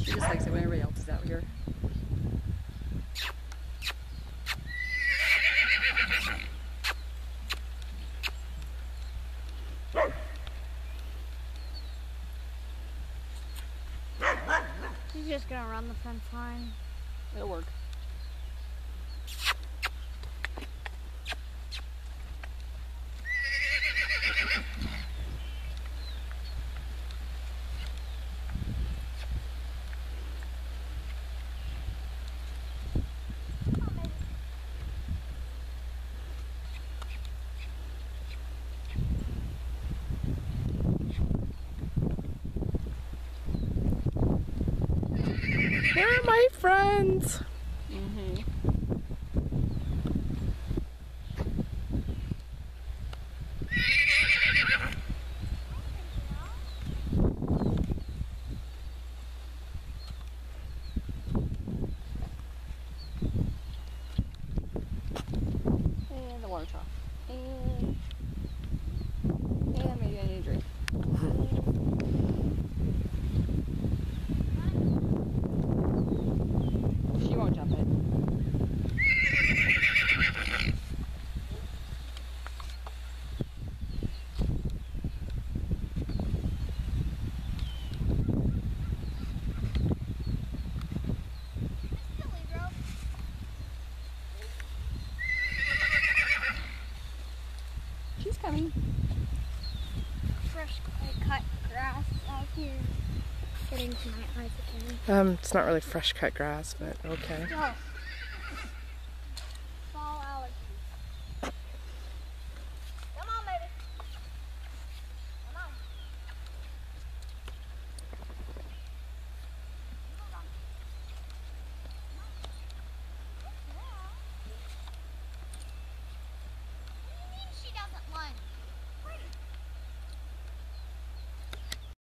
She just likes it when everybody else is out here. She's just gonna run the fence line. It'll work. They're my friends. And the water's off. And maybe I need a drink. She won't jump it. She's coming. Fresh cut grass out here. Getting to my eyes again. It's not really fresh cut grass, but okay. Oh.